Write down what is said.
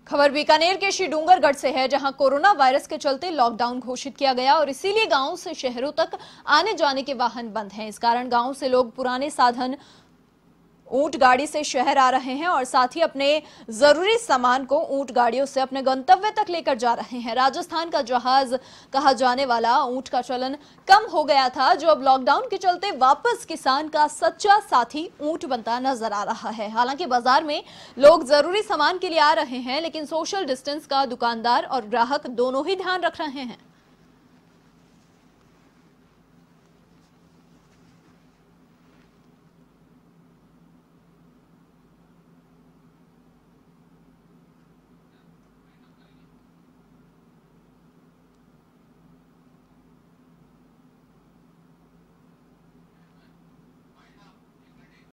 खबर बीकानेर के श्री डूंगरगढ़ से है, जहां कोरोना वायरस के चलते लॉकडाउन घोषित किया गया और इसीलिए गांवों से शहरों तक आने जाने के वाहन बंद हैं। इस कारण गांवों से लोग पुराने साधन ऊंट गाड़ी से शहर आ रहे हैं और साथ ही अपने जरूरी सामान को ऊंट गाड़ियों से अपने गंतव्य तक लेकर जा रहे हैं। राजस्थान का जहाज कहा जाने वाला ऊंट का चलन कम हो गया था, जो अब लॉकडाउन के चलते वापस किसान का सच्चा साथी ऊंट बनता नजर आ रहा है। हालांकि बाजार में लोग जरूरी सामान के लिए आ रहे हैं, लेकिन सोशल डिस्टेंस का दुकानदार और ग्राहक दोनों ही ध्यान रख रहे हैं।